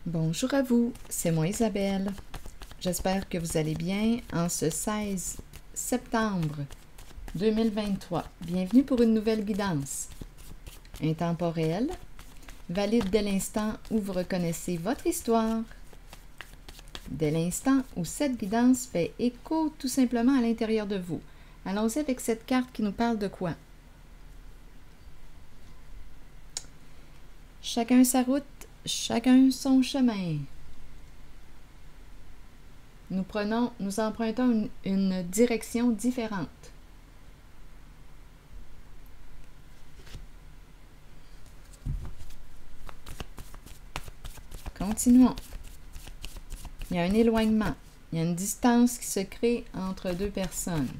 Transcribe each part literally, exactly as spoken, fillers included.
Bonjour à vous, c'est moi Isabelle. J'espère que vous allez bien en ce seize septembre deux mille vingt-trois. Bienvenue pour une nouvelle guidance. Intemporelle, valide dès l'instant où vous reconnaissez votre histoire. Dès l'instant où cette guidance fait écho tout simplement à l'intérieur de vous. Allons-y avec cette carte qui nous parle de quoi? Chacun sa route, chacun son chemin. Nous prenons, nous empruntons une, une direction différente. Continuons. Il y a un éloignement, il y a une distance qui se crée entre deux personnes.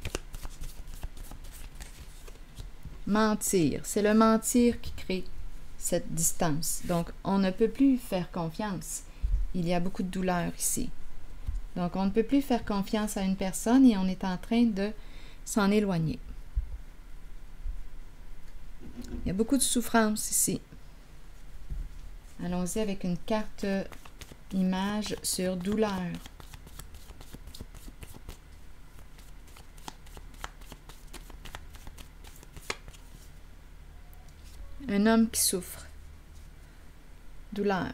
Mentir, c'est le mentir qui crée cette distance. Donc, on ne peut plus faire confiance. Il y a beaucoup de douleur ici. Donc, on ne peut plus faire confiance à une personne et on est en train de s'en éloigner. Il y a beaucoup de souffrance ici. Allons-y avec une carte image sur douleur. Un homme qui souffre. Douleur.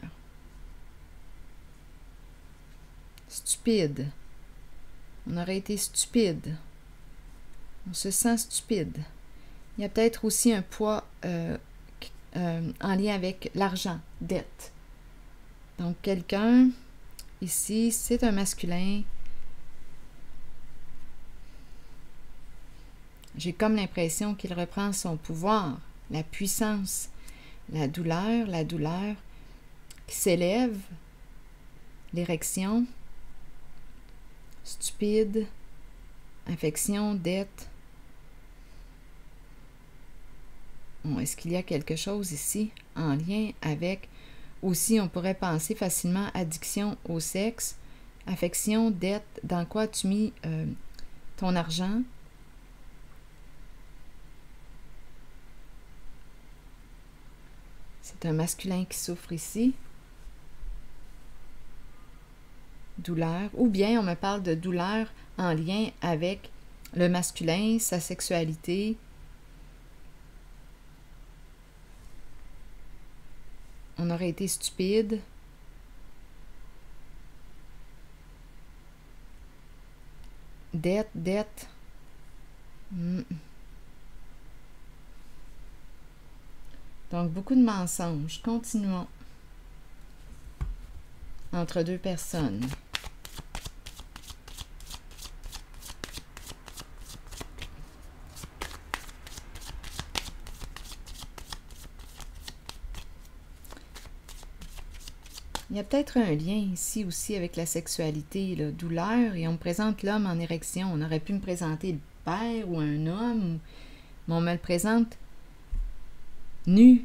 Stupide. On aurait été stupide. On se sent stupide. Il y a peut-être aussi un poids euh, euh, en lien avec l'argent, dette. Donc, quelqu'un, ici, c'est un masculin. J'ai comme l'impression qu'il reprend son pouvoir, la puissance, la douleur, la douleur qui s'élève, l'érection, stupide, infection, dette. Bon, est-ce qu'il y a quelque chose ici en lien avec, aussi on pourrait penser facilement, addiction au sexe, affection, dette, dans quoi tu mis euh, ton argent? C'est un masculin qui souffre ici. Douleur. Ou bien on me parle de douleur en lien avec le masculin, sa sexualité. On aurait été stupide. Dette, dette. Hmm. Donc, beaucoup de mensonges. Continuons. Entre deux personnes. Il y a peut-être un lien ici aussi avec la sexualité, la douleur, et on me présente l'homme en érection. On aurait pu me présenter le père ou un homme, mais on me le présente nu.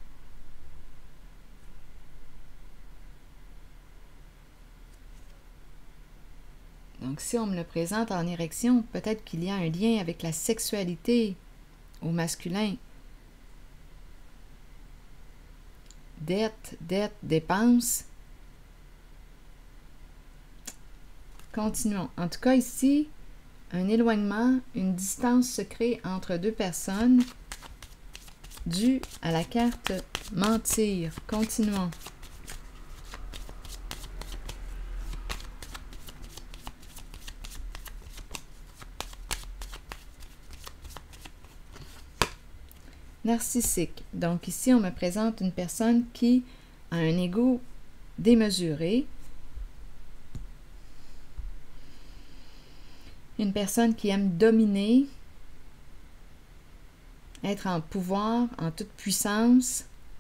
Donc, si on me le présente en érection, peut-être qu'il y a un lien avec la sexualité au masculin. Dette, dette, dépense. Continuons. En tout cas, ici, un éloignement, une distance se crée entre deux personnes due à la carte mentir. Continuons. Narcissique. Donc ici, on me présente une personne qui a un ego démesuré. Une personne qui aime dominer, être en pouvoir, en toute puissance.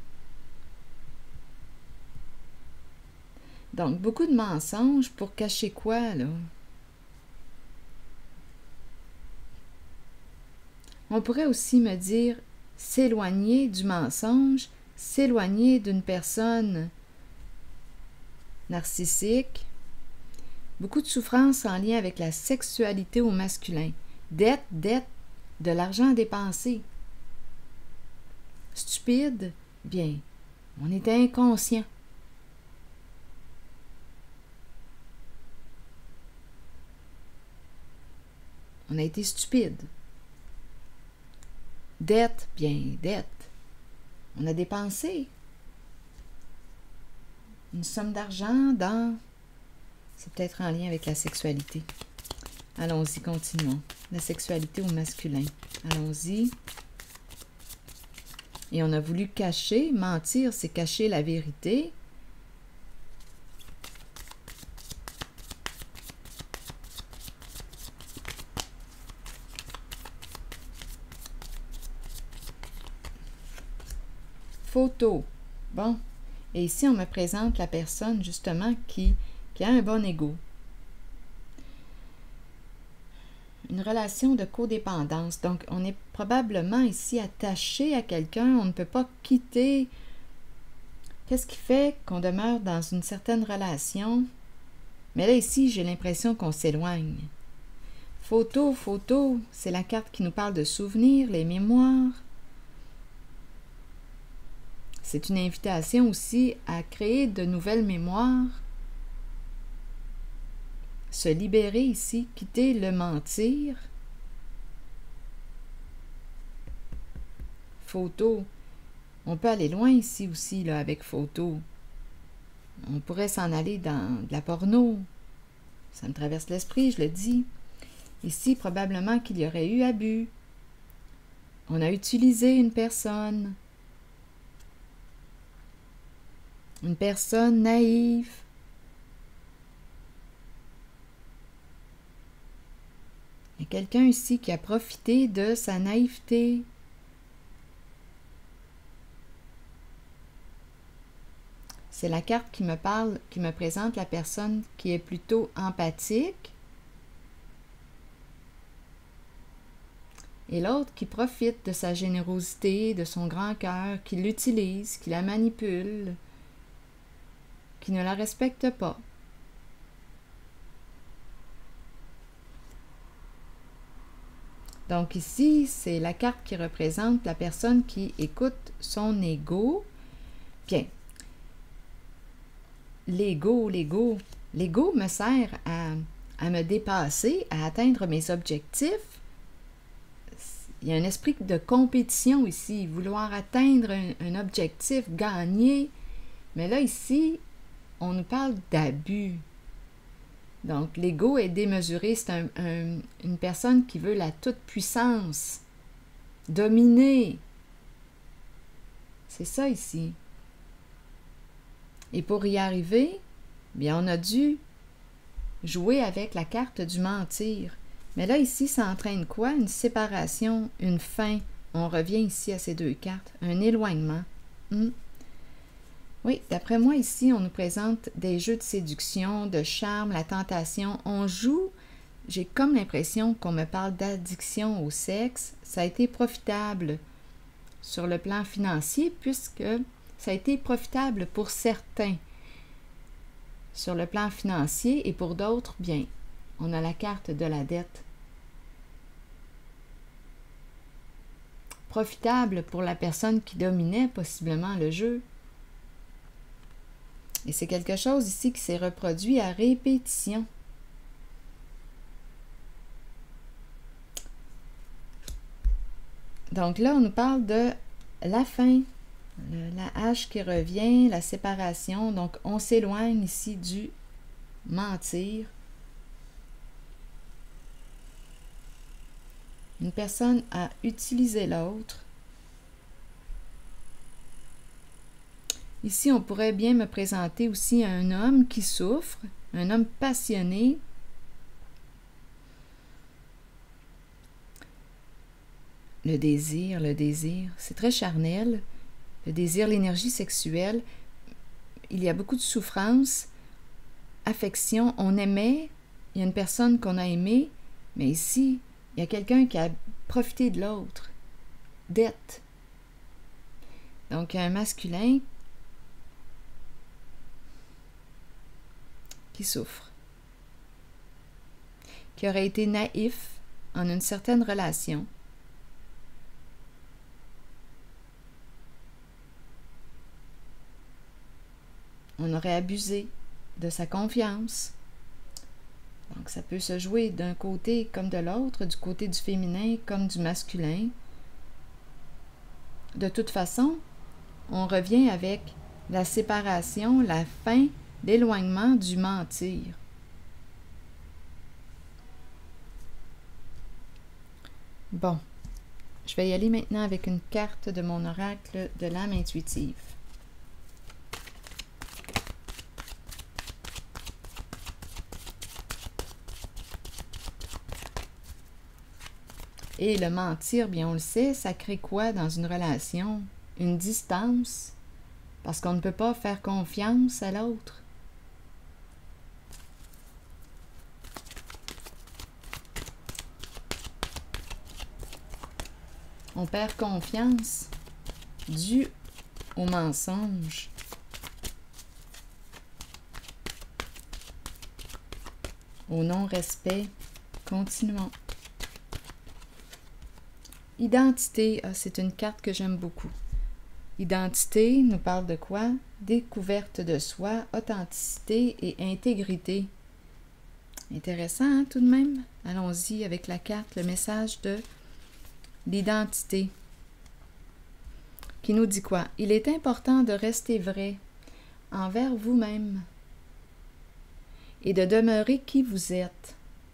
Donc, beaucoup de mensonges pour cacher quoi, là? On pourrait aussi me dire s'éloigner du mensonge, s'éloigner d'une personne narcissique. Beaucoup de souffrance en lien avec la sexualité au masculin. Dette, dette, de l'argent dépensé. Stupide, bien, on était inconscient. On a été stupide. Dette, bien, dette. On a dépensé une somme d'argent dans... C'est peut-être en lien avec la sexualité. Allons-y, continuons. La sexualité au masculin. Allons-y. Et on a voulu cacher, mentir, c'est cacher la vérité. Photo. Bon. Et ici, on me présente la personne, justement, qui, qui a un bon ego. Une relation de codépendance. Donc, on est probablement ici attaché à quelqu'un. On ne peut pas quitter. Qu'est-ce qui fait qu'on demeure dans une certaine relation? Mais là, ici, j'ai l'impression qu'on s'éloigne. Photo, photo, c'est la carte qui nous parle de souvenirs, les mémoires. C'est une invitation aussi à créer de nouvelles mémoires. Se libérer ici, quitter le mentir. Photo. On peut aller loin ici aussi, là, avec photo. On pourrait s'en aller dans de la porno. Ça me traverse l'esprit, je le dis. Ici, probablement qu'il y aurait eu abus. On a utilisé une personne. Une personne naïve. Il y a quelqu'un ici qui a profité de sa naïveté. C'est la carte qui me parle, qui me présente la personne qui est plutôt empathique. Et l'autre qui profite de sa générosité, de son grand cœur, qui l'utilise, qui la manipule, qui ne la respecte pas. Donc ici, c'est la carte qui représente la personne qui écoute son ego. Bien. L'ego, l'ego. L'ego me sert à, à me dépasser, à atteindre mes objectifs. Il y a un esprit de compétition ici, vouloir atteindre un, un objectif, gagner. Mais là, ici, on nous parle d'abus. Donc, l'ego est démesuré. C'est un, un, une personne qui veut la toute-puissance, dominer. C'est ça ici. Et pour y arriver, bien, on a dû jouer avec la carte du mentir. Mais là, ici, ça entraîne quoi? Une séparation, une fin. On revient ici à ces deux cartes. Un éloignement. Hmm. Oui, d'après moi, ici, on nous présente des jeux de séduction, de charme, la tentation. On joue, j'ai comme l'impression qu'on me parle d'addiction au sexe. Ça a été profitable sur le plan financier puisque ça a été profitable pour certains sur le plan financier et pour d'autres, bien, on a la carte de la dette. Profitable pour la personne qui dominait possiblement le jeu. Et c'est quelque chose ici qui s'est reproduit à répétition. Donc là, on nous parle de la fin, la hache qui revient, la séparation. Donc, on s'éloigne ici du mentir. Une personne a utilisé l'autre. Ici, on pourrait bien me présenter aussi un homme qui souffre, un homme passionné. Le désir, le désir, c'est très charnel. Le désir, l'énergie sexuelle. Il y a beaucoup de souffrance, affection. On aimait, il y a une personne qu'on a aimée, mais ici, il y a quelqu'un qui a profité de l'autre. Dette. Donc, il y a un masculin qui souffre, qui aurait été naïf en une certaine relation. On aurait abusé de sa confiance. Donc, ça peut se jouer d'un côté comme de l'autre, du côté du féminin comme du masculin. De toute façon, on revient avec la séparation, la fin, l'éloignement du mentir. Bon, je vais y aller maintenant avec une carte de mon oracle de l'âme intuitive. Et le mentir, bien on le sait, ça crée quoi dans une relation? Une distance, parce qu'on ne peut pas faire confiance à l'autre. On perd confiance dû au mensonge. Au non-respect, continuons. Identité, ah, c'est une carte que j'aime beaucoup. Identité nous parle de quoi? Découverte de soi, authenticité et intégrité. Intéressant, hein, tout de même? Allons-y avec la carte, le message de l'identité. Qui nous dit quoi? Il est important de rester vrai envers vous-même et de demeurer qui vous êtes.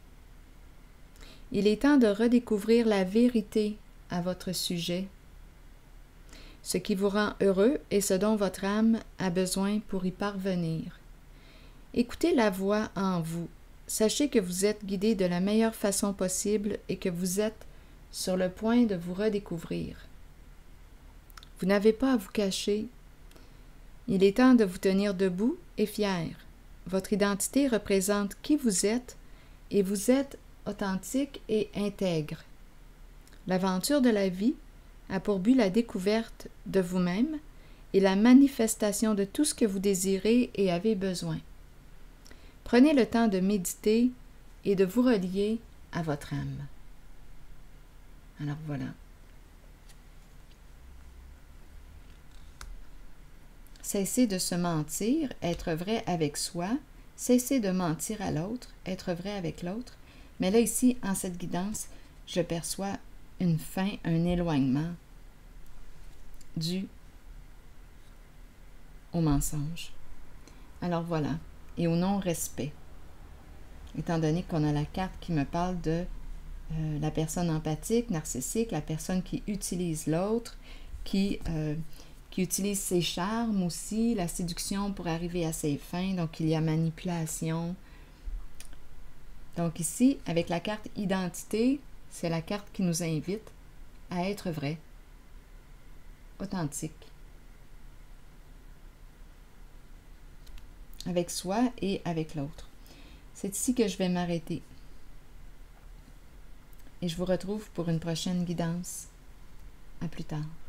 Il est temps de redécouvrir la vérité à votre sujet. Ce qui vous rend heureux et ce dont votre âme a besoin pour y parvenir. Écoutez la voix en vous. Sachez que vous êtes guidé de la meilleure façon possible et que vous êtes sur le point de vous redécouvrir. Vous n'avez pas à vous cacher. Il est temps de vous tenir debout et fier. Votre identité représente qui vous êtes et vous êtes authentique et intègre. L'aventure de la vie a pour but la découverte de vous-même et la manifestation de tout ce que vous désirez et avez besoin. Prenez le temps de méditer et de vous relier à votre âme. Alors voilà. Cessez de se mentir, être vrai avec soi, cessez de mentir à l'autre, être vrai avec l'autre. Mais là, ici, en cette guidance, je perçois une fin, un éloignement dû au mensonge. Alors voilà, et au non-respect. Étant donné qu'on a la carte qui me parle de euh, la personne empathique, narcissique, la personne qui utilise l'autre, qui, euh, qui utilise ses charmes aussi, la séduction pour arriver à ses fins, donc il y a manipulation. Donc ici, avec la carte identité, c'est la carte qui nous invite à être vrai, authentique, avec soi et avec l'autre. C'est ici que je vais m'arrêter. Et je vous retrouve pour une prochaine guidance. À plus tard.